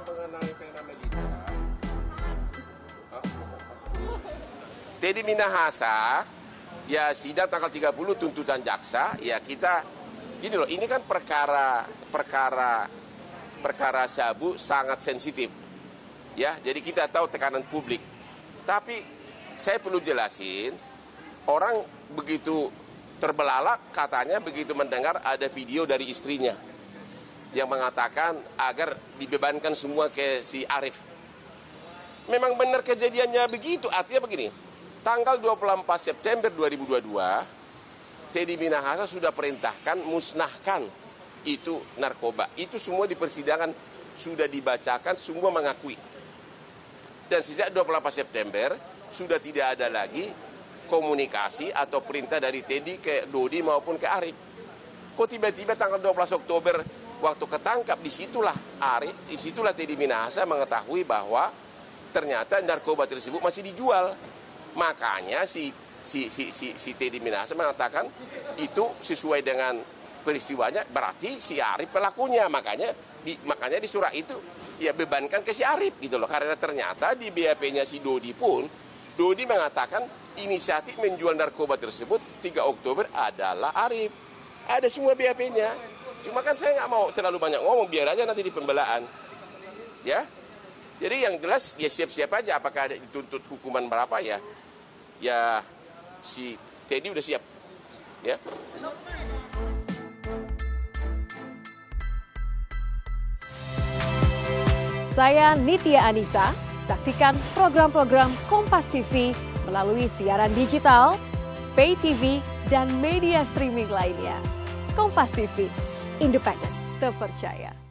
mengenai Vena Melinda, Teddy Minahasa, ya sidang tanggal 30 tuntutan jaksa, ya kita, gini loh, ini kan perkara sabu sangat sensitif, ya, jadi kita tahu tekanan publik. Tapi saya perlu jelasin, orang begitu terbelalak katanya begitu mendengar ada video dari istrinya yang mengatakan agar dibebankan semua ke si Arief. Memang benar kejadiannya begitu, artinya begini. Tanggal 24 September 2022, Teddy Minahasa sudah perintahkan musnahkan itu narkoba. Itu semua di persidangan sudah dibacakan, semua mengakui. Dan sejak 24 September sudah tidak ada lagi komunikasi atau perintah dari Teddy ke Dodi maupun ke Arief. Kok tiba-tiba tanggal 12 Oktober waktu ketangkap, disitulah Teddy Minahasa mengetahui bahwa ternyata narkoba tersebut masih dijual. Makanya si Teddy Minahasa mengatakan itu sesuai dengan peristiwanya, berarti si Arief pelakunya. Makanya di surat itu ya bebankan ke si Arief gitu loh. Karena ternyata di BAP-nya si Dodi pun, Dodi mengatakan inisiatif menjual narkoba tersebut 3 Oktober adalah Arief. Ada semua BAP-nya. Cuma kan saya nggak mau terlalu banyak ngomong, biar aja nanti di pembelaan. Ya. Jadi yang jelas ya siap-siap aja, apakah ada dituntut hukuman berapa ya. Ya si Teddy udah siap. Ya. Saya Nitya Anissa, saksikan program-program Kompas TV melalui siaran digital, pay TV, dan media streaming lainnya. Kompas TV, independen, terpercaya.